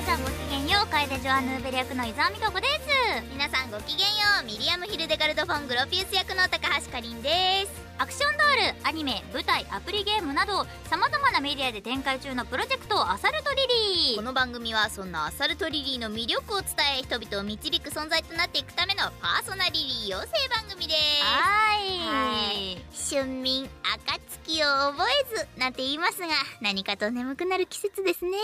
さんごきげんよう、楓ジョアヌーベル役の伊沢美香子です。 皆さんごきげんよう、ミリアム・ヒルデガルド・フォン・グロピウス役の高橋かりんです。 アクションドール、アニメ、舞台、アプリゲームなど様々なメディアで展開中のプロジェクトアサルトリリー。 この番組はそんなアサルトリリーの魅力を伝え、人々を導く存在となっていくためのパーソナリリー養成番組です。 はい。 春眠暁を覚えずなんて言いますが、何かと眠くなる季節ですね。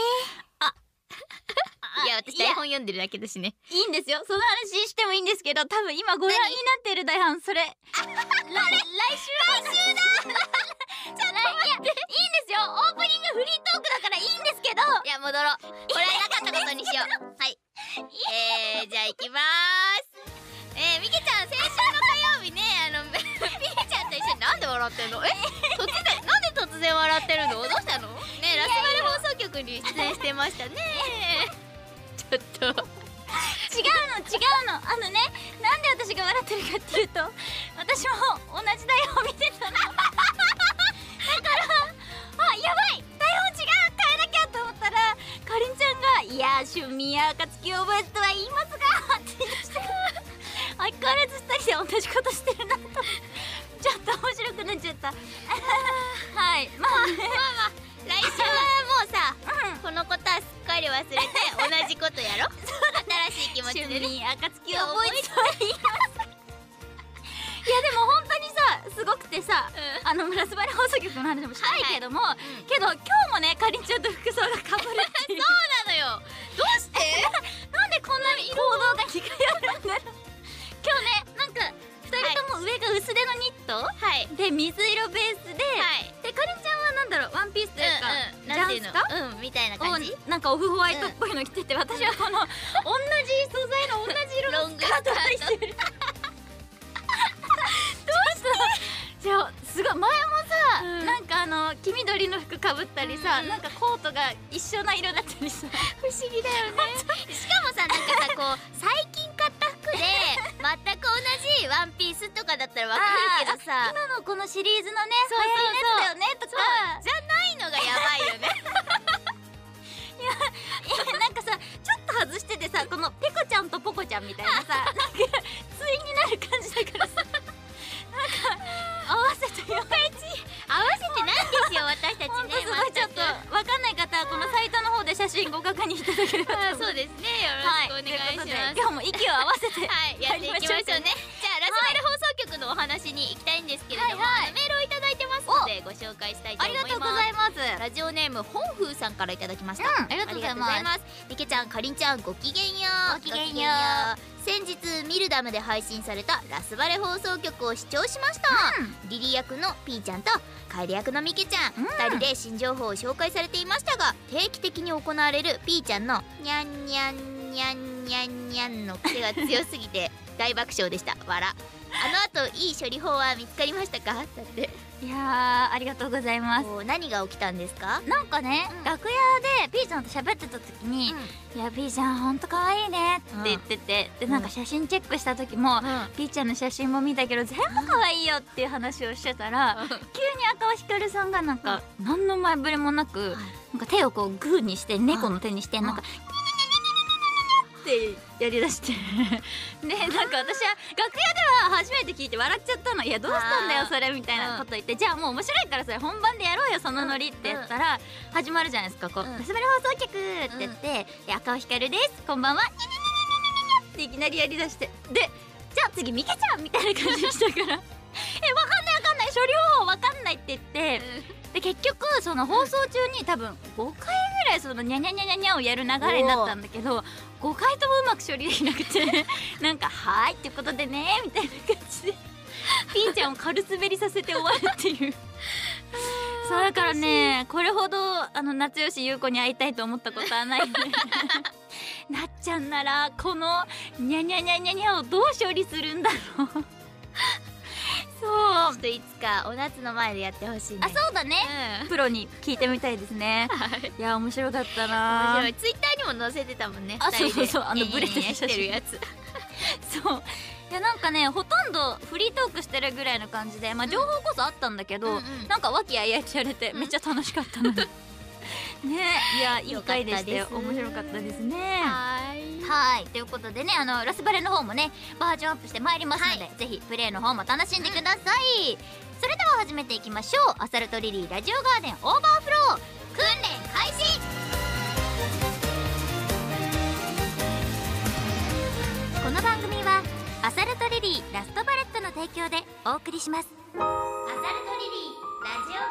いや、私台本読んでるだけだしね。 いいんですよ。その話してもいいんですけど、多分今ご覧になってる台本、それ。来週だちょっと待って。いや、いいんですよ。オープニングフリートークだからいいんですけど。 いや、戻ろう。これはなかったことにしよう。はい。じゃあ行きまーす。みけちゃん、先週の火曜日ね、みけちゃんと一緒になんで笑ってんの？なんで突然笑ってるの？どうしたの？ね、ラスバル放送局に出演してましたね。ちょっと。 違うの。なんで私が笑ってるかっていうと、私も同じ台本見てたの。だから、やばい、台本違う、変えなきゃと思ったら、かりんちゃんが、いや、春眠や暁を覚えずとは言いますがって言い出して、相変わらず2人で同じことしてるなと、ちょっと面白くなっちゃった。はい、まあ来週はもうさ、このことはすっかり忘れて同じことやろ。新しい気持ちでね。 春眠暁を覚えずとは言います。いやでも本当にさ、すごくてさ、ラスバル放送局の話もしたいけども、けど今日もね、かりんちゃんと服装が被るっていう。 そうなのよ。どうしてなんでこんなに行動が似通うんだろう。今日ね、なんか2人とも上が薄手のニット、で水色ベースで、でかりんちゃんはなんだろう、ワンピースというか、 なんていうの、みたいな感じ、 なんかオフホワイトっぽいの着てて、私はこの同じ素材の同じ色のスカートを履いてる。じゃあすごい、前もさ、なんか黄緑の服かぶったりさ、なんかコートが一緒な色だったりさ、 不思議だよね。しかもさ、なんかさ、こう最近買った服で全く同じワンピースとかだったらわかるけどさ、 今のこのシリーズのね、流行りのやつだよねとかじゃないのがやばいよね。 いや、なんかさ、ちょっと外しててさ、このペコちゃんとポコちゃんみたいなさ、なんか対になる感じだからさ、なんか合わせてよ、 合わせてないんですよ、私たちね。 ほんとすごい、ちょっとわかんない方はこのサイトの方で写真ご確認いただければと。 そうですね、よろしくお願いします。 今日も息を合わせてやっていきましょうね。じゃあラスバル放送局のお話に行きたいんですけれども、メールをいただいてますのでご紹介したいと思います。 ありがとうございます。 ラジオネーム本風さんからいただきました。 ありがとうございます。 みけちゃん、かりんちゃん、ごきげんよう。 ごきげんよう。 先日ミルダムで配信されたラスバレ放送局を視聴しました。リリ役のピーちゃんとカエル役のみけちゃん、2人で新情報を紹介されていましたが、定期的に行われるピーちゃんのニャンニャンニャンニャンニャンの癖が強すぎて大爆笑でした。笑。あの後いい処理法は見つかりましたか？だって。 いやー、ありがとうございます。 何が起きたんですか？ なんかね、楽屋でピーちゃんと喋ってた時に、いやピーちゃんほんと可愛いねって言ってて、でなんか写真チェックした時も、ピーちゃんの写真も見たけど全部可愛いよっていう話をしてたら、急に赤尾ひかるさんがなんか何の前触れもなく、なんか手をこうグーにして、猫の手にして、なんかってやりだしてで、なんか私は楽屋では初めて聞いて笑っちゃったの。いやどうしたんだよそれみたいなこと言って、じゃあもう面白いからそれ本番でやろうよそのノリって言ったら、始まるじゃないですか。こう「ラスバル放送局」って言って「赤尾ひかるですこんばんは」っていきなりやりだして、でじゃあ次みけちゃんみたいな感じでしたからわかんない処理方法わかんないって言って、で結局その放送中に多分5回ぐらいそのニャニャニャニャニャをやる流れになったんだけど、5回ともうまく処理できなくてなんか「はーいってことでね」みたいな感じでピーちゃんを軽滑りさせて終わるっていうそうだからね、これほど夏吉優子に会いたいと思ったことはないのでなっちゃんならこのニャニャニャニャニャをどう処理するんだろうそう、 ちょっといつかお夏の前でやってほしいね。 あ、そうだね、プロに聞いてみたいですね。いや面白かったな。 面白い。ツイッターにも載せてたもんね。 あ、そうそうそう、 ブレてるやつそう、いやなんかね、ほとんどフリートークしてるぐらいの感じで、まあ情報こそあったんだけど、なんか和気あいあいとやれてめっちゃ楽しかったのでね、いやいい回でしたよ。 よかったです面白かったですね。 はいはい、ということでね、ラスバレの方もねバージョンアップしてまいりますので、ぜひプレイの方も楽しんでください。それでは始めていきましょう。アサルトリリーラジオガーデンオーバーフロー訓練開始。この番組はアサルトリリーラストバレットの提供でお送りします。アサルトリリーラジオガーデンオーバーフロ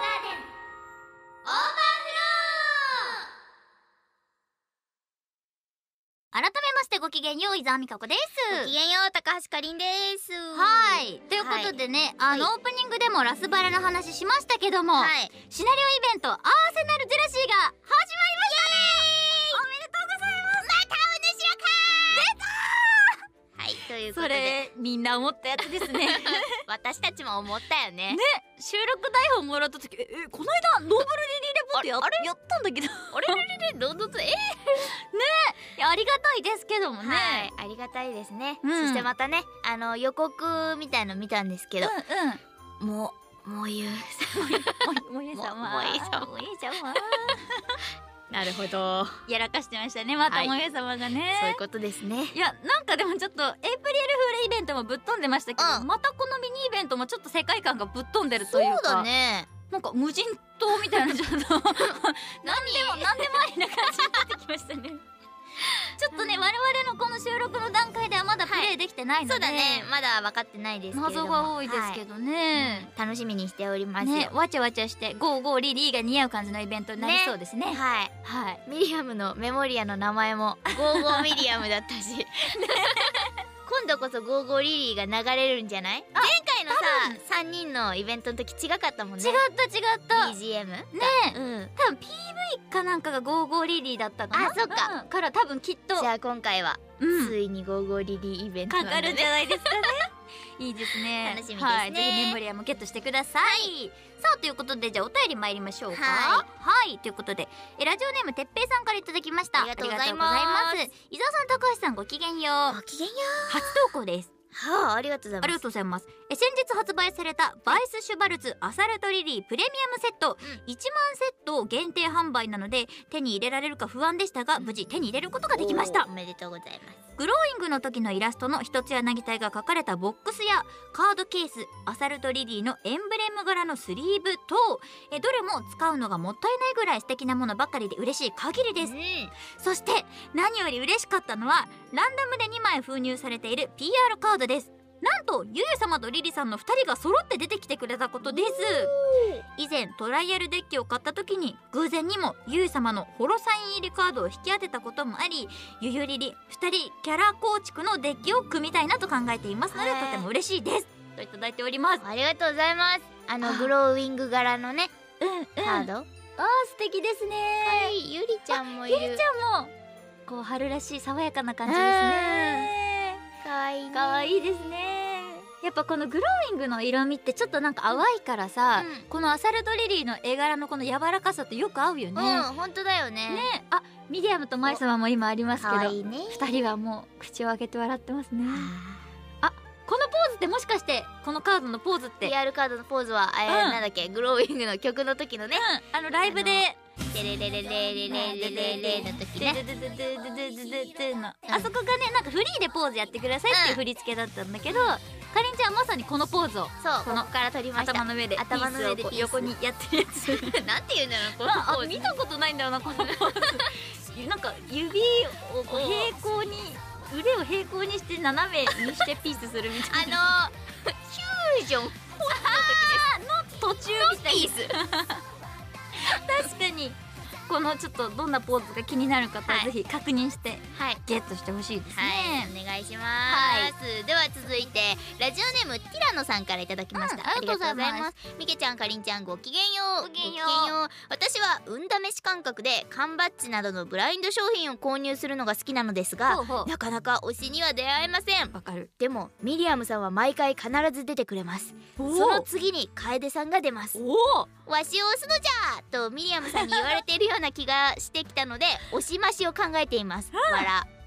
ー。改めましてごきげんよう、伊沢美香子です。 ごきげんよう、高橋かりんです。 はい、ということでね、 はいオープニングでもラスバレの話しましたけども、 はい、 シナリオイベントアーセナルジェラシーが始まりましたね。おめでとうございます。 またお主らかー。はい、ということでそれみんな思ったやつですね。 私たちも思ったよね。 収録台本もらった時、この間ノーブルリリーレポートやったんだけど、 あれどんどんいやありがたいですけどもね、 はい、ありがたいですね。 うんそしてまたね、予告みたいの見たんですけど、もうゆうもえ様もえ様もえ様なるほど、 やらかしてましたね、またはいもえ様がね。 そういうことですね。 いやなんかでもちょっとエイプリルフールイベントもぶっ飛んでましたけど、 うんまたこのミニイベントもちょっと世界観がぶっ飛んでるというか、 そうだね。 なんか無人島みたいなちょっと何でもありな感じになってきましたね。ちょっとね、我々のこの収録の段階ではまだプレイできてないので、 そうだね、まだ分かってないですけれども、 謎が多いですけどね、 楽しみにしておりますね、 よ。 わちゃわちゃしてゴーゴーリリーが似合う感じのイベントになりそうですね。 はい、 はいミリアムのメモリアの名前もゴーゴーミリアムだったし今度こそゴーゴーリリーが流れるんじゃない？前回のさ3人のイベントの時違かったもんね。 違った BGM ねえ、 うん。 多分 PV かなんかがゴーゴーリリーだったかな。 あそっか、 うん、から多分きっとじゃあ今回は、 うんついにゴーゴーリリーイベントなんだね。 かかるんじゃないですかね。いいですね。 楽しみですねはい、ぜひメモリアもゲットしてください。さあということで、じゃあお便り参りましょうか。 ははい、ということでラジオネームてっぺいさんからいただきました。 ありがとうございますありがとうございます。伊沢さん、高橋さん、ごきげんよう。 ごきげんよ初投稿です。 う。はあ、ありがとうございあります。 がとうございます。先日発売されたバイスシュバルツアサルトリリープレミアムセット、1万セット限定販売なので手に入れられるか不安でしたが、無事手に入れることができましたお。めでとうございます。 グローイングの時のイラストの一つ柳隊が書かれたボックスやカードケース、アサルトリリーのエンブレム柄のスリーブとどれも使うのがもったいないぐらい素敵なものばかりで嬉しい限りです。そして何より嬉しかったのはランダムで2枚封入されている PR カードです。なんとゆゆ様とリリさんの2人が揃って出てきてくれたことです。以前トライアルデッキを買った時に偶然にもゆゆ様のホロサイン入りカードを引き当てたこともあり、ゆゆリリ2人キャラ構築のデッキを組みたいなと考えていますので、とても嬉しいですといただいております。 ありがとうございます。グローウィング柄のね、カード。 あー素敵ですね。 はい、ゆりちゃんもいる。 ゆりちゃんもこう春らしい爽やかな感じですね。 かわいいね。 かわいいですね。やっぱこのグローイングの色味ってちょっとなんか淡いからさ、このアサルトリリーの絵柄のこの柔らかさとよく合うよね。 本当だよね。 ね、あ、ミディアムとマイ様も今ありますけど、 かわいいね。 2人はもう口を開けて笑ってますね。このポーズってもしかしてこのカードのポーズって PR カードのポーズはなんだっけ、グローウィングの曲の時のね、 ライブでテレレレレレレレレレの時ね。 あそこがね、なんかフリーでポーズやってくださいっていう振り付けだったんだけど、かりんちゃんはまさにこのポーズをそう、 このここから撮りました。 頭の上でピ頭の上でースをこうピース横にやってるやつ。 なんて言うんだろう、このポーズ。 見たことないんだよなこのポーズ。なんか指をこう平行に、腕を平行にして斜めにしてピースするみたいな。 フュージョン途中みたいピース。 確かにこのちょっとどんなポーズが気になる方はぜひ確認してはい。 ゲットしてほしいですはい、 ね。 お願いします、では続いてラジオネームティラノさんからいただきました、 ありがとうございます。 みけちゃん、かりんちゃん、ごきげんよう。 ごきげんよう私は運試し感覚で缶バッジなどのブラインド商品を購入するのが好きなのですが、 ほうほうなかなか推しには出会えません。 わかる。 でもミリアムさんは毎回必ず出てくれます。その次に楓さんが出ます。 おわしを押すのじゃとミリアムさんに言われているような気がしてきたので推し増しを考えています。わら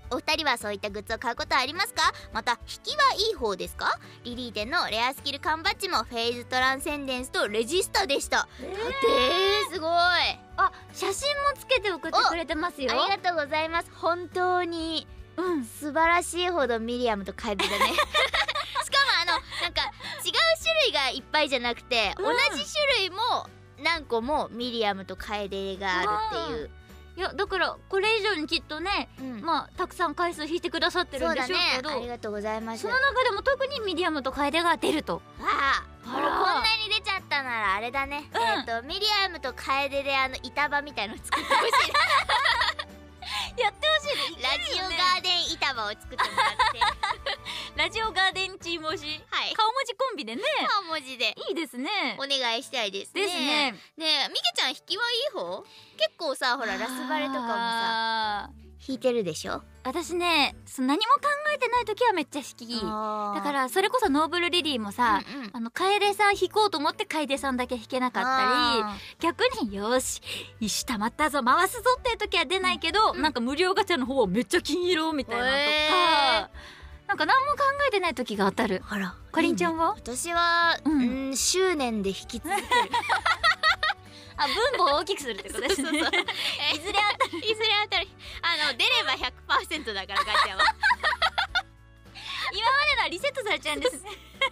お二人はそういったグッズを買うことありますか？また引きはいい方ですか？リリー店のレアスキル缶バッジもフェイズトランセンデンスとレジスタでした。すごい。 あ、写真もつけて送ってくれてますよ。 ありがとうございます。本当に素晴らしいほどミリアムとカエデだね。しかもなんか違う種類がいっぱいじゃなくて、同じ種類も何個もミリアムとカエデがあるっていう。 いやだからこれ以上にきっとね、まあたくさん回数引いてくださってるんでしょうけど、 ありがとうございます。 その中でも特にミディアムとカエデが出ると。 こんなに出ちゃったならあれだね、ミリアムとカエデで板場みたいの作ってほしい。 やってほしいね。 ラジオガーデン板場を作ってもらってラジオガーデンチーム推し、 はい、 顔文字コンビでね、 顔文字でいいですね。 お願いしたいですね。 ですね。 ねえ、みけちゃん引きはいい方？結構さ、ほらラスバレとかもさ引いてるでしょ？ 私ね、何も考えてない時はめっちゃ引き。だからそれこそノーブルリリーもさ、楓さん引こうと思って楓さんだけ引けなかったり、逆によし石溜まったぞ回すぞっていう時は出ないけど、なんか無料ガチャの方はめっちゃ金色みたいなのとか、なんか何も考えてない時が当たる。 あら、 かりんちゃんは？ 私は執念で引き続ける。 あ、分母を大きくするってことですね。いずれ当たる。 いずれ当たる。出れば 100% だからガチャは。 今までのはリセットされちゃうんです。おもろ。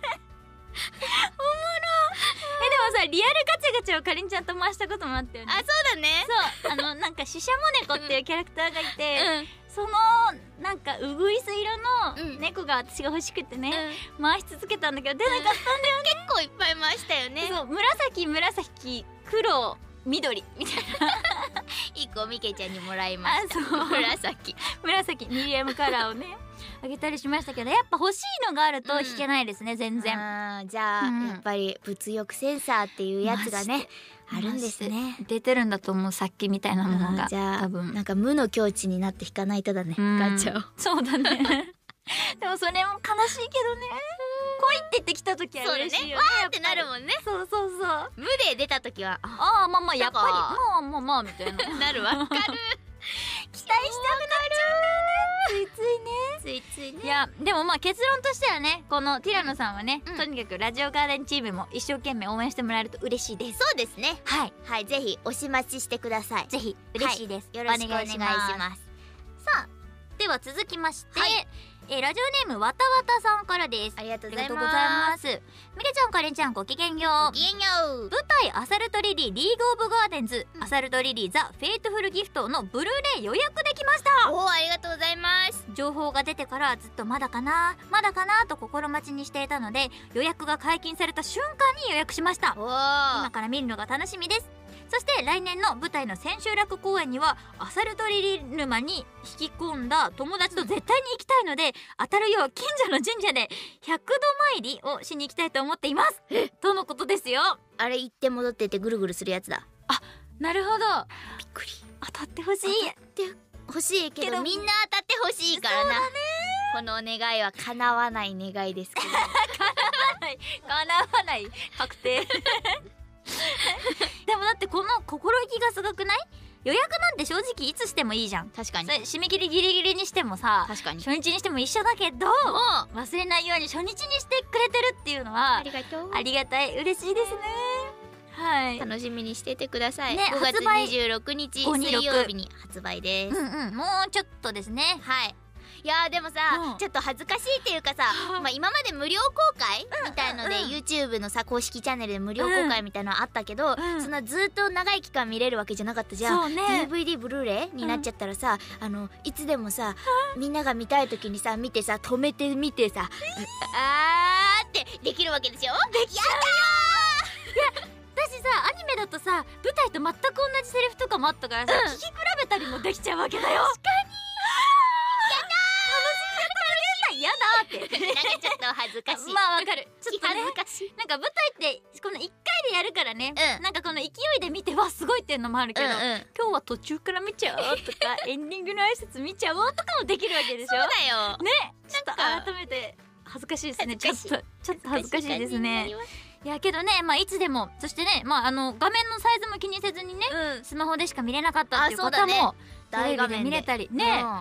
でもさ、リアルガチャガチャをかりんちゃんと回したこともあったよね。 あ、そうだね。 そう、なんかシシャモネコっていうキャラクターがいて、そのなんかウグイス色の猫が私が欲しくてね、回し続けたんだけど出なかったんだよね。 結構いっぱい回したよね。 そう、紫黒緑みたいな。 一個みけちゃんにもらいました。 紫ミリアムカラーをねあげたりしましたけど、やっぱ欲しいのがあると引けないですね、全然。 じゃあ、やっぱり物欲センサーっていうやつがねあるんですね。 出てるんだと思う、さっきみたいなものが。 じゃあ多分なんか無の境地になって引かないとだね、ガチャを。 そうだね。でもそれも悲しいけどね。来いって言ってきた時は嬉しいよね。 わーってなるもんね。 そうそうそう。 無で出た時はああ、まあまあやっぱりまあみたいななる。わかる。期待したくなっちゃうんだよね。ついついね。いやでもまあ結論としてはね、このティラノさんはね、とにかくラジオガーデンチームも一生懸命応援してもらえると嬉しいです。 そうですね。 はいはい、ぜひおし待ちしてください。 ぜひ嬉しいです。 よろしくお願いします。 さあ、では続きまして、ラジオネームわたわたさんからです。 ありがとうございます。 みけちゃん、かれんちゃん、ごきげんよう。 ごきげんよう。 舞台アサルトリリーリーグオブガーデンズ、アサルトリリーザ・フェイトフルギフトのブルーレイ予約できました。 おー、ありがとうございます。 情報が出てからずっとまだかなと心待ちにしていたので、予約が解禁された瞬間に予約しました。今から見るのが楽しみです。そして来年の舞台の千秋楽公演にはアサルトリリ沼に引き込んだ友達と絶対に行きたいので、当たるよう近所の神社で100度参りをしに行きたいと思っていますとのことですよ。 あれ行って戻ってってぐるぐるするやつだ。 あ、なるほど。 びっくり。 当たってほしい。 当たってほしいけどみんな当たってほしいからな。そうだね。この願いは叶わない願いですけど。叶わない確定。でもだってこの心意気がすごくない？予約なんて正直いつしてもいいじゃん。 確かに。 締め切りギリギリにしてもさ、 確かに初日にしても一緒だけど、忘れないように初日にしてくれてるっていうのはありがとう。 ありがたい、嬉しいですね。はい、 楽しみにしててください。 ね、 5月26日水曜日に発売です。 もうちょっとですね。 はい。いやでもさ、ちょっと恥ずかしいっていうかさ、今まで無料公開みたいので YouTube のさ公式チャンネルで無料公開みたいなのあったけど、そんなずっと長い期間見れるわけじゃなかったじゃん。DVD ブルーレイになっちゃったらさ、いつでもさみんなが見たい時にさ見てさ止めてみてさあーってできるわけでしょ。できちゃうよ。いや私さ、アニメだとさ舞台と全く同じセリフとかもあったからさ、聞き比べたりもできちゃうわけだよ。確かに。やだーってなんかちょっと恥ずかしい。 まあわかる。ちょっとね、 恥ずかしい。 なんか舞台ってこの1回でやるからね、なんかこの勢いで見てわすごいっていうのもあるけど、今日は途中から見ちゃおうとかエンディングの挨拶見ちゃおうとかもできるわけでしょ。 そうだよね。ちょっと改めて恥ずかしいですね。ちょっと恥ずかしいですね。いやけどね、いつでも、そしてね、画面のサイズも気にせずにね、スマホでしか見れなかったっていう方もテレビで見れたりね。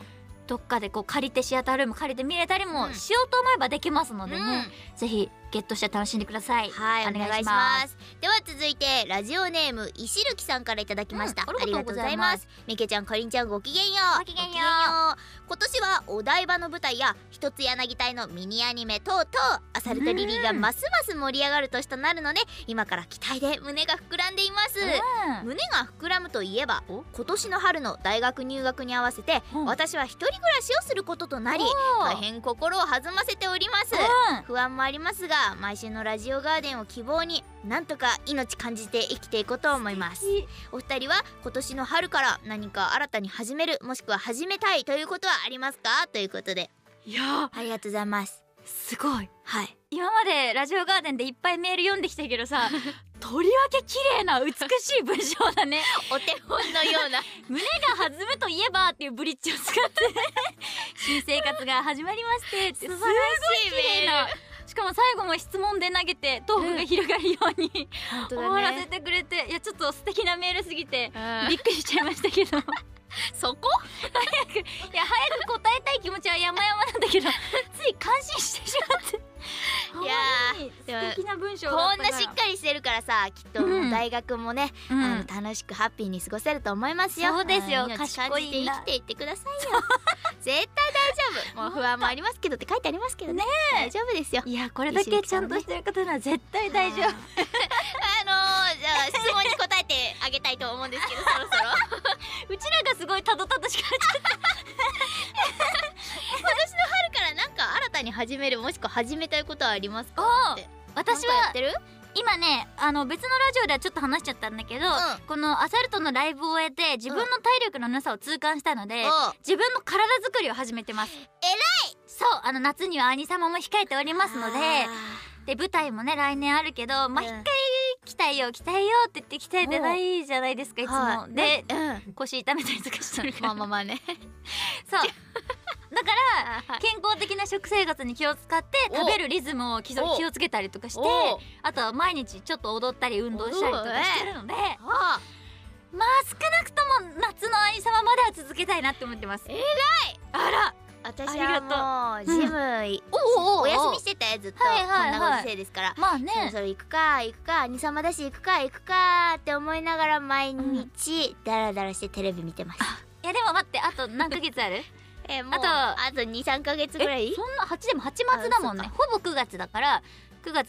どっかでこう借りてシアタールーム借りて見れたりもしようと思えばできますのでね、ぜひゲットして楽しんでください。 はい、お願いします。では続いてラジオネーム石るきさんからいただきました、ありがとうございます。みけちゃん、かりんちゃん、ごきげんよう。 ごきげんよう。 今年はお台場の舞台や一つ柳隊のミニアニメ等々、アサルトリリーがますます盛り上がる年となるので、今から期待で胸が膨らんでいます。胸が膨らむといえば、今年の春の大学入学に合わせて、私は一人暮らしをすることとなり、大変心を弾ませております。不安もありますが、毎週のラジオガーデンを希望になんとか命感じて生きていこうと思います。お二人は今年の春から何か新たに始める、もしくは始めたいということはありますか、ということで。 いやありがとうございます。 すごい。 はい、 今までラジオガーデンでいっぱいメール読んできたけどさとりわけ綺麗な美しい文章だねお手本のような胸が弾むといえばっていうブリッジを使って新生活が始まりましてって、すごい綺麗な、しかも最後も質問で投げてトークが広がるように、終わらせてくれて、いやちょっと素敵なメールすぎてびっくりしちゃいましたけどそこ早く答えたい気持ちは山々なんだけどつい感心してしまっていやー素敵な文章だったから、 こんなしっかりしてるからさ、きっと大学もね、楽しくハッピーに過ごせると思いますよ。 そうですよ、 命感じて生きていってくださいよ絶対大丈夫。もう不安もありますけどって書いてありますけどね、大丈夫ですよ。 いや、これだけちゃんとしてる方なら絶対大丈夫。 じゃあ質問に答えてあげたいと思うんですけどそろそろうちらがすごいたどたどしくなっちゃった今年の春からなんか新たに始める、もしくは始めたいことはありますかって。 私は今ね、別のラジオではちょっと話しちゃったんだけど、このアサルトのライブを終えて自分の体力のなさを痛感したので、自分の体作りを始めてます。 えらい。 そう、夏には兄様も控えておりますので、舞台もね来年あるけど、一回鍛えようって言って鍛えてないじゃないですか、いつも。で、腰痛めたりとかしてるから。 まあねそうだから健康的な食生活に気を使って食べるリズムを気をつけたりとかして、あとは毎日ちょっと踊ったり運動したりとかしてるので、まあ少なくとも夏の兄様までは続けたいなって思ってます。 えらい。 あら、 私はもうジムお休みしてたよ、ずっと。こんなご時世ですから、まあね、そろそろ行くか兄様だし行くかって思いながら毎日ダラダラしてテレビ見てます。 いやでも待って、あと何ヶ月ある？ もうあと 2,3 ヶ月ぐらい。 そんな8でも8月だもんね。ほぼ9月だから9月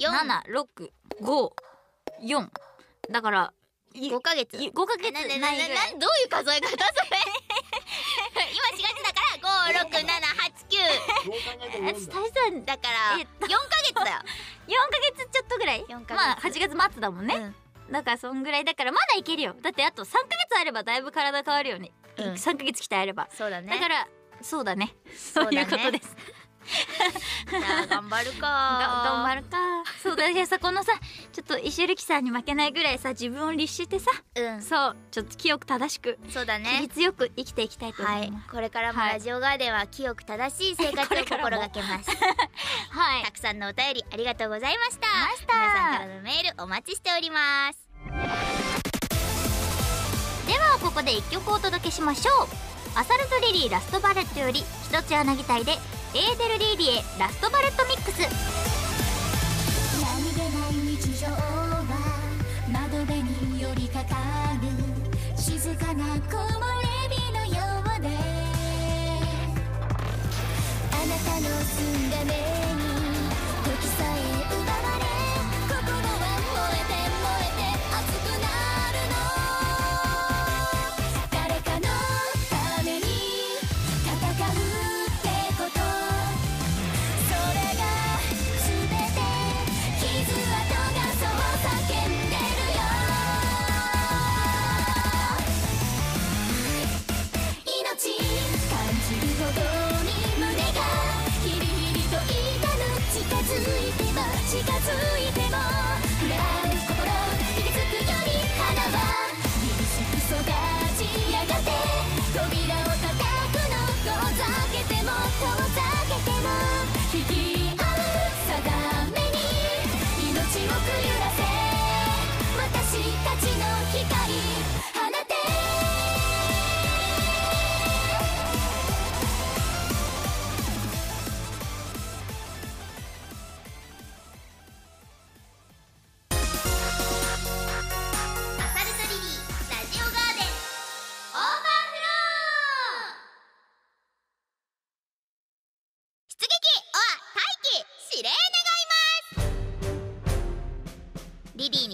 8、7、6、5、4だから 5ヶ月。 5ヶ月ないぐらい。 どういう数え方それ今4月だから5、6、7、8、9大算だから4ヶ月だよ。4ヶ月ちょっとぐらい。まあ8月末だもんね。だからそんぐらいだからまだいけるよ。だってあと3ヶ月あればだいぶ体変わるよね。3ヶ月鍛えれば。 そうだね。 だからそうだね。そういうことです。 じゃあ頑張るか。 頑張るか。そうだね。さ、このさ、ちょっと石るきさんに負けないぐらいさ、自分を律してさ、そうちょっと清く正しく、 そうだね、 規律よく生きていきたいと思います。 これからもラジオガーデンは清く正しい生活を心がけます。はい、たくさんのお便りありがとうございました。皆さんからのメールお待ちしております。ではここで1曲お届けしましょう。アサルトリリーラストバレットより一つ柳隊でエーデルリーリエラストバレットミックス。 何気ない日常は窓辺に寄りかかる静かな木漏れ日のようで、あなたの澄んだ目に時さえ奪われ、心は燃えて熱くなるの。誰かのために戦うってこと、それが全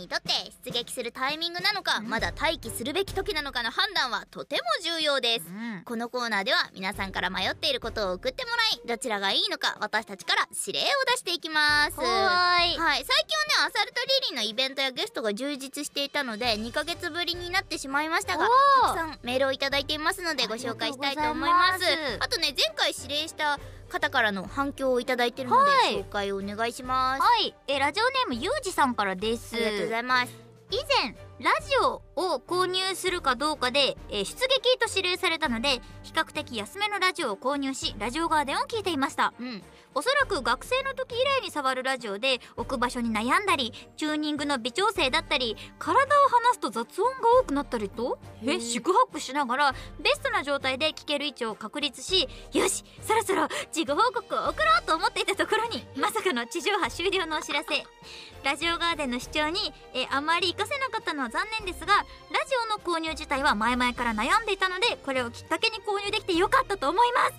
にとって出撃するタイミングなのか、まだ待機するべき時なのかの判断はとても重要です。このコーナーでは皆さんから迷っていることを送ってもらい、どちらがいいのか私たちから指令を出していきます。はい、最近はねアサルトリリーのイベントやゲストが充実していたので2ヶ月ぶりになってしまいましたが、たくさんメールをいただいていますのでご紹介したいと思います。あとね、前回指令した方からの反響をいただいているので、紹介をお願いします。 はい、ラジオネームゆうじさんからです。 ありがとうございます。 以前ラジオを購入するかどうかで、出撃と指令されたので比較的安めのラジオを購入し、ラジオガーデンを聞いていました。おそらく学生の時以来に触るラジオで、置く場所に悩んだりチューニングの微調整だったり体を離すと雑音が多くなったりと四苦八苦しながらベストな状態で聞ける位置を確立し、よしそろそろ事後報告を送ろうと思っていたところに、まさかの地上波終了のお知らせ。ラジオガーデンの視聴に、あまり活かせなかったのは残念ですが、ラジオの購入自体は前々から悩んでいたので、これをきっかけに購入できてよかったと思います。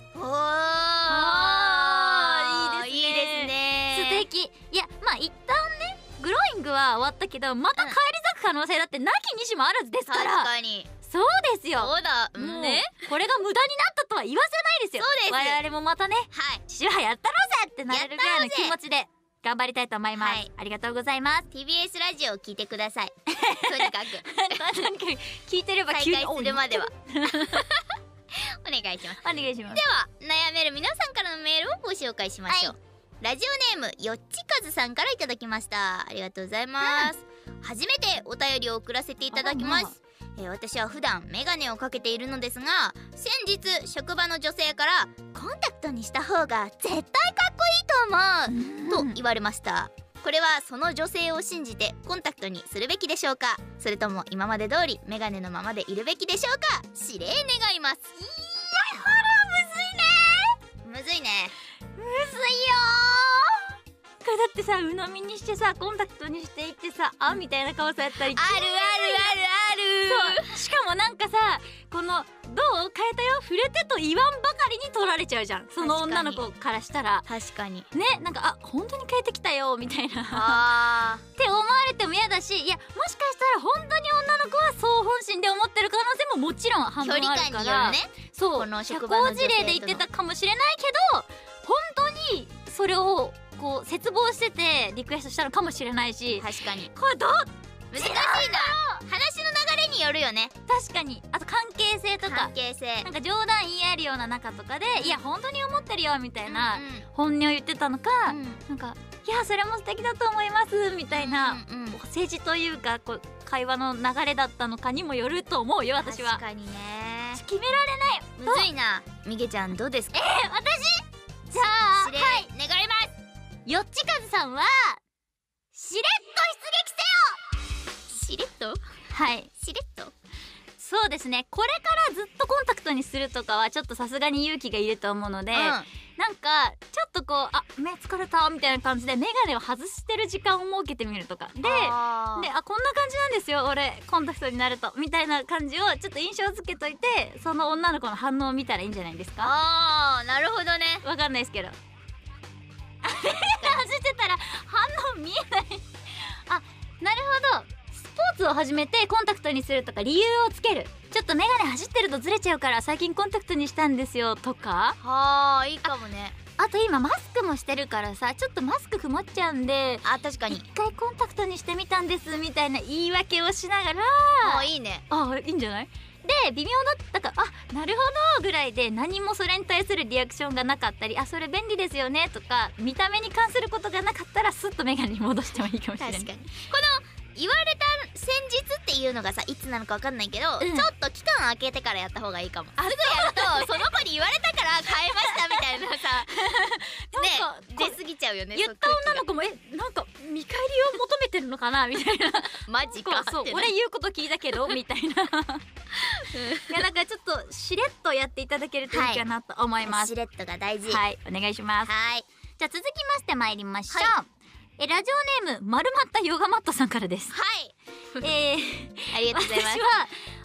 いいですね。素敵。いや、まあ一旦ねグローイングは終わったけど、また返り咲く可能性だってなきにしもあらずですから。 確かにそうですよ。 そうだ、 もうね、これが無駄になったとは言わせないですよ。そうです。我々もまたね、地上波やったろうぜってなれるぐらいの気持ちで頑張りたいと思います。ありがとうございます。 TBS ラジオを聞いてください。とにかくなんか聞いてれば急に再開するまではお願いします。 お願いします。 では悩める皆さんからのメールをご紹介しましょう。ラジオネームよっちかずさんからいただきました。ありがとうございます。初めてお便りを送らせていただきます。私は普段メガネをかけているのですが、先日職場の女性からコンタクトにした方が絶対かっこいいと思うと言われました。これはその女性を信じてコンタクトにするべきでしょうか、それとも今まで通りメガネのままでいるべきでしょうか。指令願います。いや、これはむずいね。むずいね。 むずいよこれだってさ、鵜呑みにしてさコンタクトにしていってさ、あみたいな顔されたり、 あるそう、しかもなんかさ、このどう変えたよ触れてと言わんばかりに取られちゃうじゃん、その女の子からしたら。 確かにね、なんか本当に変えてきたよみたいなって思われても嫌だし、いやもしかしたら本当に女の子はそう本心で思ってる可能性ももちろん半分あるから、 距離感によるね。 そう、 この社職場の女性との交辞令で言ってたかもしれないけど、本当にそれをこう切望しててリクエストしたのかもしれないし、 確かにこれどう難しいな。話の流れによるよね。 確かに。あと関係性とか、 関係性なんか冗談言い合えるような中とかで、いや本当に思ってるよみたいな本音を言ってたのか、なんかいやそれも素敵だと思いますみたいな、政治というかこう会話の流れだったのかにもよると思うよ、私は。 確かにね。 決められない。 むずいな。みげちゃんどうですか。 私じゃあ指令願います。 よっちかずさんはしれっと出撃せよ。 しれっと、 はい、 しれっと。 そうですね、これからずっとコンタクトにするとかはちょっとさすがに勇気がいると思うので、なんかちょっとこう目疲れたみたいな感じでメガネを外してる時間を設けてみるとかで、こんな感じなんですよ俺コンタクトになるとみたいな感じをちょっと印象付けといて、その女の子の反応を見たらいいんじゃないですか。 なるほどね。 わかんないですけど走ってたら反応見えないなるほど。スポーツを始めてコンタクトにするとか理由をつける。ちょっとメガネ走ってるとずれちゃうから最近コンタクトにしたんですよとか。 いいかもね。 あと今マスクもしてるからさ、ちょっとマスク曇っちゃうんで、 確かに一回コンタクトにしてみたんですみたいな言い訳をしながら、 いいね。 いいんじゃない。で微妙だったからなるほどぐらいで、何もそれに対するリアクションがなかったり、それ便利ですよねとか見た目に関することがなかったらスッとメガネに戻してもいいかもしれない。 確かにこの言われた先日っていうのがさ、いつなのか分かんないけど、ちょっと期間空けてからやった方がいいかも。すぐやるとその子に言われたから変えましたみたいなさね、出過ぎちゃうよね。 言った女の子もなんか見返りを求めてるのかなみたいなマジかそう俺言うこと聞いたけどみたいないやなんかちょっとしれっとやっていただけるといいかなと思います。 しれっとが大事。 はい、お願いします。じゃあ続きまして参りましょう。ラジオネーム丸まったヨガマットさんからです。 ありがとうございます。 私は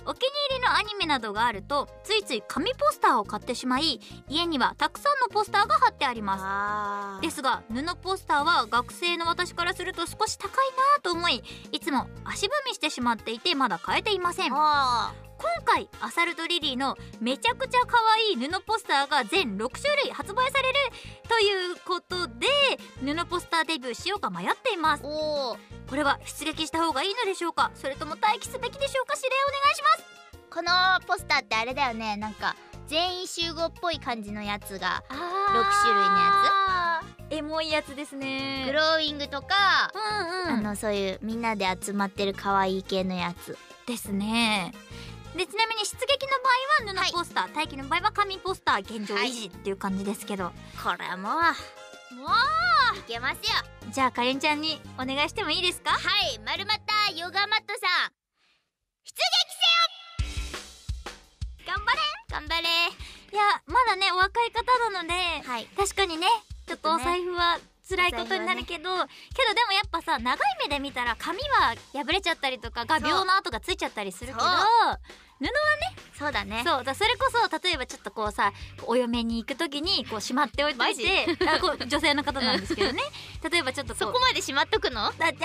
お気に入りのアニメなどがあるとついつい紙ポスターを買ってしまい、家にはたくさんのポスターが貼ってあります。ですが布ポスターは学生の私からすると少し高いなと思い、いつも足踏みしてしまっていてまだ買えていません。今回アサルトリリーのめちゃくちゃ可愛い布ポスターが全6種類発売されるということで、布ポスターデビューしようか迷っています。これは出撃した方がいいのでしょうか、それとも待機すべきでしょうか。指令お願いします。 このポスターってあれだよね、なんか全員集合っぽい感じのやつが6種類のやつ、エモいやつですね。 グローイングとか、そういうみんなで集まってる可愛い系のやつですね。でちなみに出撃の場合は布ポスター、待機の場合は紙ポスター現状維持っていう感じですけど、 これはもういけますよ。 じゃあかりんちゃんにお願いしてもいいですか。 はい、丸またヨガマットさん、出撃せよ。頑張れ頑張れ。 いやまだねお若い方なので、確かにねちょっとお財布は辛いことになるけど、けどでもやっぱさ、長い目で見たら紙は破れちゃったりとか画鋲の跡がついちゃったりするけど、布はね、 そうだね、 そうだ、それこそ例えばちょっとこうさ、お嫁に行く時にこうしまっておいてこう女性の方なんですけどね例えばちょっとそこまでしまっとくの？ 飾って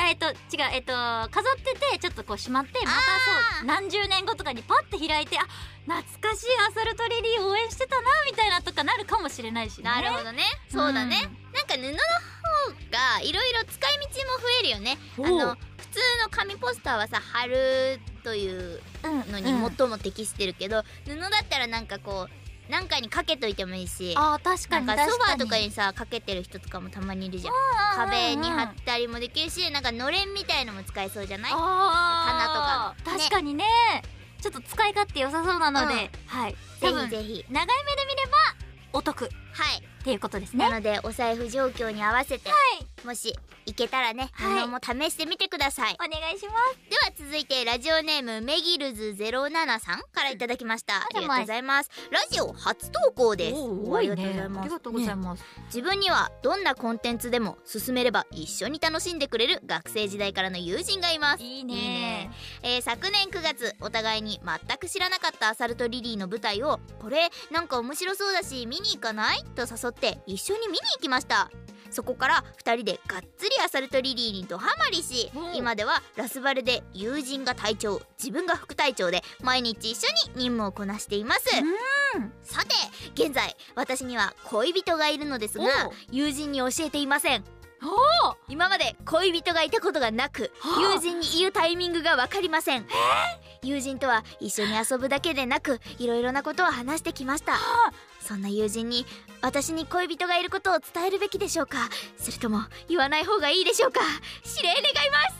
てちょっとこうしまって、またそう何十年後とかにパッて開いて、あ、懐かしいアサルトリリー応援してたなみたいなとかなるかもしれないしね。 なるほどね、そうだね、なんか布の方がいろいろ使い道も増えるよね。普通の紙ポスターはさ、貼るというのに最も適してるけど、布だったらなんかこうなんかにかけといてもいいし、 確かになんかソファーとかにさかけてる人とかもたまにいるじゃん。壁に貼ったりもできるし、なんかのれんみたいのも使えそうじゃない？棚とか、 確かにね、ちょっと使い勝手良さそうなので、はい、 ぜひぜひ長い目で見ればお得っていうことですね。 なのでお財布状況に合わせて、もしいけたらね、布も試してみてください。 お願いします。 では続いてラジオネームメギルズ07さんからいただきました。ありがとうございます。ラジオ初投稿です。 ありがとうございます。ありがとうございます。 自分にはどんなコンテンツでも進めれば一緒に楽しんでくれる学生時代からの友人がいます。 いいね。 昨年9月お互いに全く知らなかったアサルトリリーの舞台を、これなんか面白そうだし見に行かないと誘って一緒に見に行きました。そこから2人でがっつりアサルトリリーにドハマりし、今ではラスバルで友人が隊長、自分が副隊長で毎日一緒に任務をこなしています。さて現在私には恋人がいるのですが、友人に教えていません。今まで恋人がいたことがなく、友人に言うタイミングが分かりません。友人とは一緒に遊ぶだけでなく、いろいろなことを話してきました。そんな友人に私に恋人がいることを伝えるべきでしょうか、それとも言わない方がいいでしょうか。指令願います。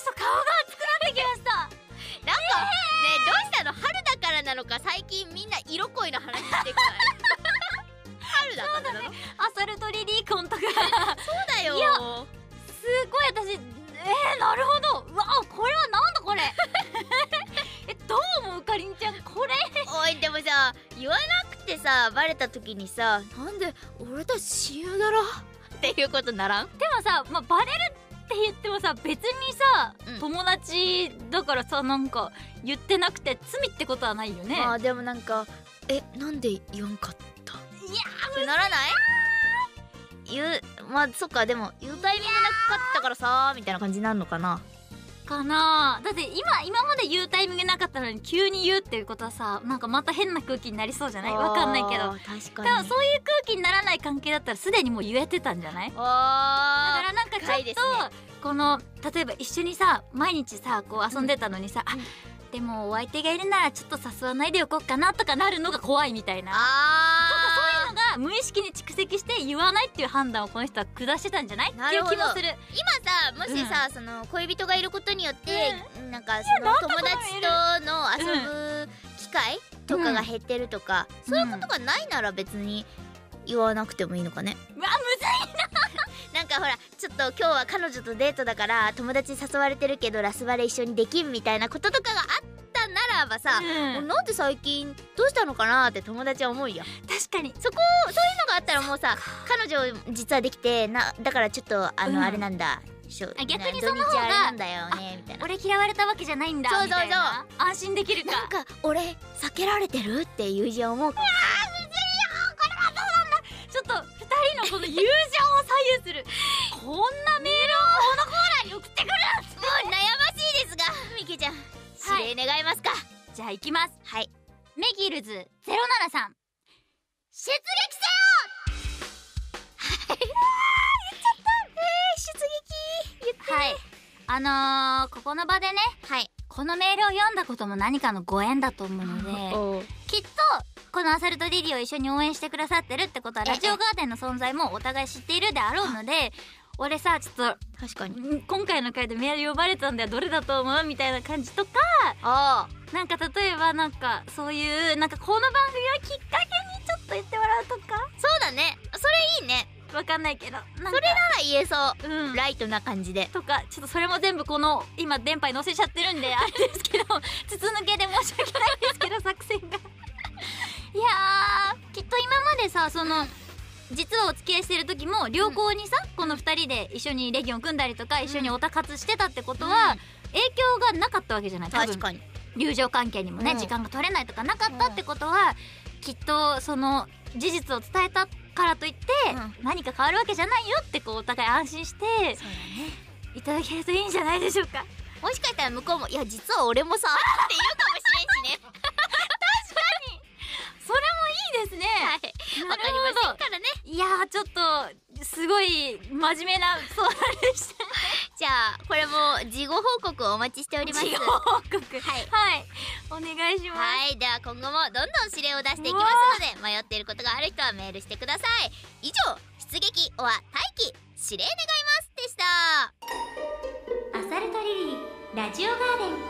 ちょっと顔が熱くなってきました。なんか、ねえどうしたの？春だからなのか、最近みんな色恋の話してこない春だからなの？ アサルトリリーコンとかそうだよ。 いやすごい私、なるほど。うわ、これはなんだこれどう思うかりんちゃん、これおい、でもさ、言わなくてさバレた時にさ、なんで俺たち親友だろっていうことならん？ でもさ、バレるって言ってもさ、別にさ、友達だからさ、なんか言ってなくて罪ってことはないよね。 でもなんかなんで言わんかった？いやーならない？そっか、でも言うタイミングなかったからさみたいな感じになるのかな。 だって今まで言うタイミングなかったのに急に言うっていうことはさ、なんかまた変な空気になりそうじゃない？わかんないけど、 確かに。 でもそういう空気にならない関係だったらすでにもう言えてたんじゃない？だからなんかちょっと、この例えば一緒にさ毎日さこう遊んでたのにさ、でもお相手がいるならちょっと誘わないでおこうかなとかなるのが怖いみたいな、とかそういうのが無意識に蓄積して言わないっていう判断をこの人は下してたんじゃないっていう気もする。 今さ、もしさ、その恋人がいることによって、なんかその友達との遊ぶ機会とかが減ってるとか、そういうことがないなら別に言わなくてもいいのかね。 うわ、むずいななんかほら、ちょっと今日は彼女とデートだから友達に誘われてるけどラスバレ一緒にできんみたいなこととかがあったならばさ、なんで最近どうしたのかなって友達は思うよ。 確かにそういうのがあったらもうさ、彼女実はできてだからちょっとあれなんだ、 逆にその方が土日あれなんだよねみたいな。 俺嫌われたわけじゃないんだみたいな安心できるか。 なんか俺避けられてるって友人思うかも。 ちょっと2人のこの友情を左右するこんなメールをこのコーナーに送ってくる。 もう悩ましいですが、みけちゃん指令願いますか。 じゃあ行きます。 はい。 メギルズ07さん、 出撃せよ。はい。言っちゃった。出撃はい。ここの場でね、 はい、 このメールを読んだことも何かのご縁だと思うのできっとこのアサルトリリーを一緒に応援してくださってるってことはラジオガーデンの存在もお互い知っているであろうので、俺さちょっと確かに今回の回でメール読まれたんだよ、どれだと思うみたいな感じとか、なんか例えばなんかそういうなんかこの番組をきっかけにちょっと言ってもらうとか。 そうだね、それいいね。 わかんないけどそれなら言えそう、 うん、 ライトな感じでとか、ちょっとそれも全部この今電波に載せちゃってるんであれですけど筒抜けで申し訳ないですけど作戦がいやーきっと今までさその実はお付き合いしてる時も良好にさ、この2人で一緒にレギオン組んだりとか一緒にオタ活してたってことは、影響がなかったわけじゃない。多分確かに友情関係にもね、時間が取れないとかなかったってことは、きっとその事実を伝えたからといって、何か変わるわけじゃないよってこうお互い安心していただけるといいんじゃないでしょうか。 もしかしたら向こうもいや実は俺もさって言うかもしれんしね確かにそれもいいですね。 はい、わかりませんからね。 いやーちょっとすごい真面目な相談でしたじゃあこれも事後報告をお待ちしております。 事後報告、 はい、 お願いします。 はい、では今後もどんどん指令を出していきますので、迷っていることがある人はメールしてください。以上、出撃おは待機指令願いますでした。 アサルトリリーラジオガーデンオーバーフロ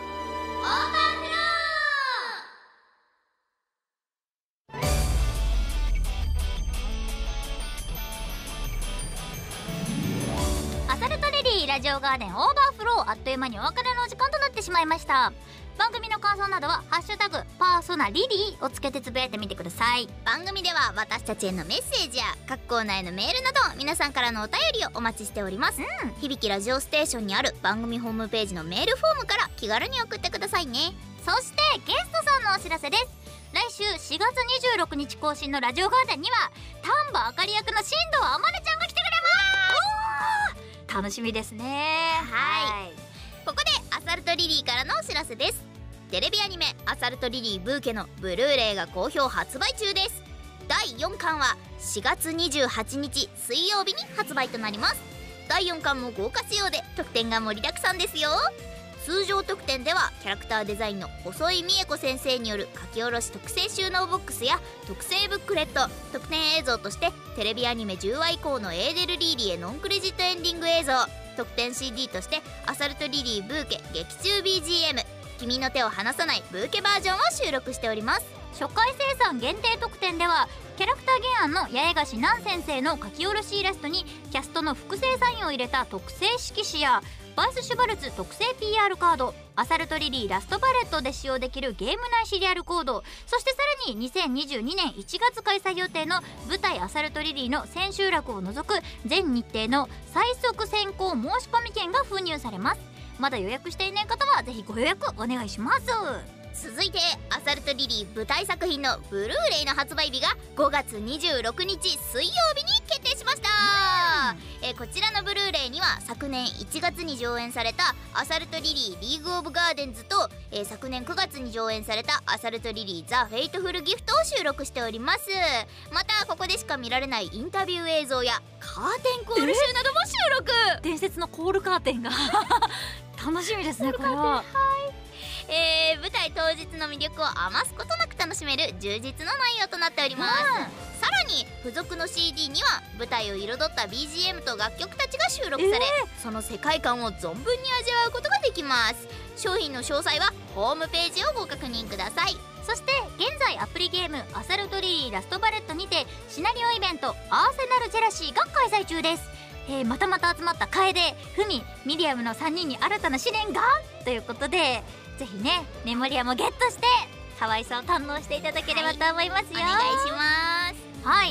ー。アサルトリリーラジオガーデンオーバーフロー、あっという間にお別れのお時間となってしまいました。番組の感想などはハッシュタグパーソナリリーをつけてつぶやいてみてください。 番組では私たちへのメッセージや各コーナーへのメールなど皆さんからのお便りをお待ちしております。響きラジオステーションにある番組ホームページのメールフォームから気軽に送ってくださいね。 そしてゲストさんのお知らせです。来週4月26日更新のラジオガーデンには丹波あかり役の新藤あまねちゃんが来てくれます。楽しみですね。 はい、ここでアサルトリリーからのお知らせです。テレビアニメアサルトリリーブーケのブルーレイが好評発売中です。第4巻は4月28日水曜日に発売となります。第4巻も豪華仕様で特典が盛りだくさんですよ。通常特典ではキャラクターデザインの細井美恵子先生による書き下ろし特製収納ボックスや特製ブックレット、特典映像としてテレビアニメ10話以降のエーデル・リーリエノンクレジットエンディング映像、特典 CD としてアサルトリリーブーケ劇中 BGM君の手を離さないブーケバージョンを収録しております。 初回生産限定特典ではキャラクター原案の八重樫南先生の書き下ろしイラストにキャストの複製サインを入れた特製色紙やバイスシュバルツ特製 PR カード、アサルトリリーラストバレットで使用できるゲーム内シリアルコード、そしてさらに2022年1月開催予定の舞台アサルトリリーの千秋楽を除く全日程の最速先行申し込み券が封入されます。まだ予約していない方はぜひご予約お願いします。 続いてアサルトリリー舞台作品のブルーレイの発売日が5月26日水曜日に決定しました。こちらのブルーレイには昨年1月に上演されたアサルトリリーリーグオブガーデンズと、昨年9月に上演されたアサルトリリーザ・フェイトフルギフトを収録しております。またここでしか見られないインタビュー映像やカーテンコール集なども収録。 伝説のコールカーテンが楽しみですねこれは。 舞台当日の魅力を余すことなく楽しめる充実の内容となっております。さらに付属の CD には舞台を彩った BGM と楽曲たちが収録され、その世界観を存分に味わうことができます。商品の詳細はホームページをご確認ください。 そして現在アプリゲームアサルトリリーラストバレットにてシナリオイベントアーセナルジェラシーが開催中です。またまた集まった楓、フミ、ミリアムの3人に新たな試練がということで、ぜひねメモリアもゲットして可愛さを堪能していただければと思いますよ。 お願いします。 はい、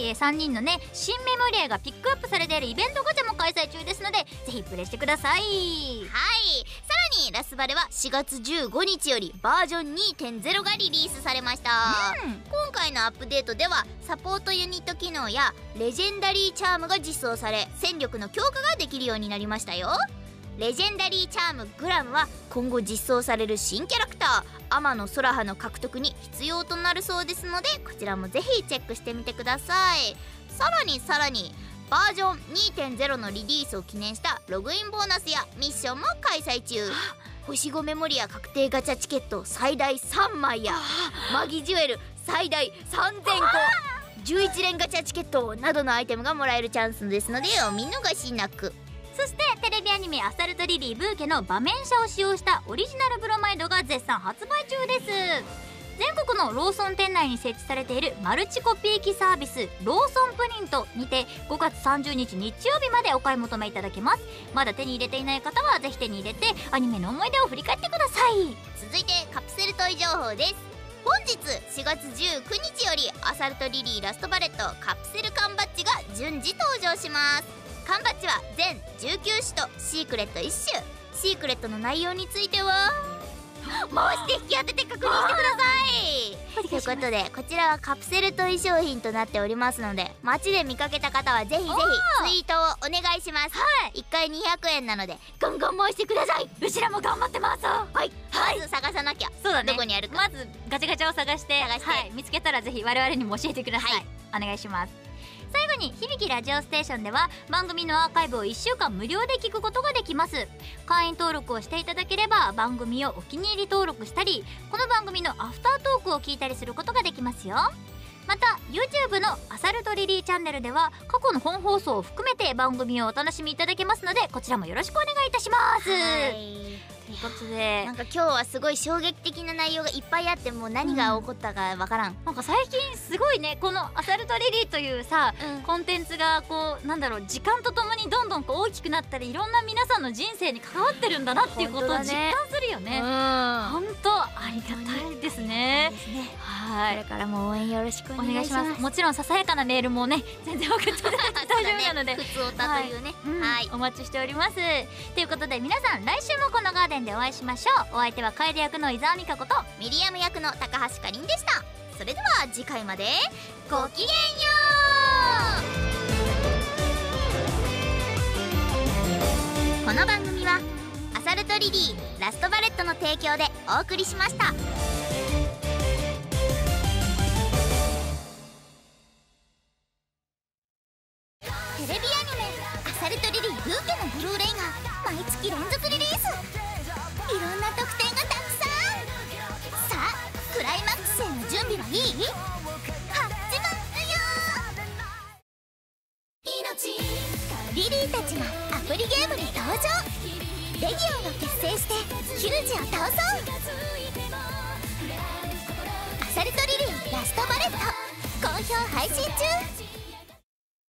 3人のね新メモリアがピックアップされているイベントガチャも開催中ですので、ぜひプレイしてください。 はい、さらにラスバレは4月15日よりバージョン 2.0 がリリースされました。今回のアップデートではサポートユニット機能やレジェンダリーチャームが実装され、戦力の強化ができるようになりましたよ。レジェンダリーチャームグラムは今後実装される新キャラクター天野空葉の獲得に必要となるそうですので、こちらもぜひチェックしてみてください。さらにバージョン 2.0 のリリースを記念したログインボーナスやミッションも開催中。星5メモリア確定ガチャチケット最大3枚やマギジュエル最大3000個、11連ガチャチケットなどのアイテムがもらえるチャンスですのでお見逃しなく。 そしてテレビアニメ「アサルトリリーブーケ」の場面車を使用したオリジナルブロマイドが絶賛発売中です。全国のローソン店内に設置されているマルチコピー機サービスローソンプリントにて5月30日日曜日までお買い求めいただけます。まだ手に入れていない方はぜひ手に入れてアニメの思い出を振り返ってください。 続いてカプセルトイ情報です。本日4月19日よりアサルトリリーラストバレットカプセル缶バッジが順次登場します。缶バッジは全19種とシークレット1種。シークレットの内容については回して引き当てて確認してください。ということでこちらはカプセルトイ商品となっておりますので、街で見かけた方はぜひぜひツイートをお願いします。1回200円なのでガンガン回してください。 うちらも頑張ってます。 はい、まず探さなきゃ。 そうだね、 どこにあるかまずガチャガチャを探して、はい、見つけたらぜひ我々にも教えてください、 はい、 お願いします。最後に響きラジオステーションでは番組のアーカイブを1週間無料で聞くことができます。会員登録をしていただければ番組をお気に入り登録したり、この番組のアフタートークを聞いたりすることができますよ。また YouTube のアサルトリリーチャンネルでは過去の本放送を含めて番組をお楽しみいただけますので、こちらもよろしくお願いいたします。ということでなんか今日はすごい衝撃的な内容がいっぱいあって、もう何が起こったかわからん、 なんか最近すごいね、このアサルトリリーというさ、コンテンツがこうなんだろう、時間とともにどんどんこう大きくなったり、いろんな皆さんの人生に関わってるんだなっていうことを実感するよね。本当ありがたいですね。はい、 これからも応援よろしくお願いします。 もちろんささやかなメールもね全然送って大丈夫なので、 ふつおたというね、 はい、お待ちしております。ということで皆さん来週もこのガーデンでお会いしましょう。お相手は楓役の伊沢美香子とミリアム役の高橋かりんでした。それでは次回までごきげんよう。この番組はアサルトリリーラストバレットの提供でお送りしました。テレビアニメ「アサルトリリーブーケ」のブルーレイが毎月連続リリース。いろんな特典がたくさん。さあクライマックスへの準備はいい？始まるよ。リリーたちがアプリゲームに登場。レギオンを結成してヒルジを倒そう。アサルトリリーラストバレット好評配信中。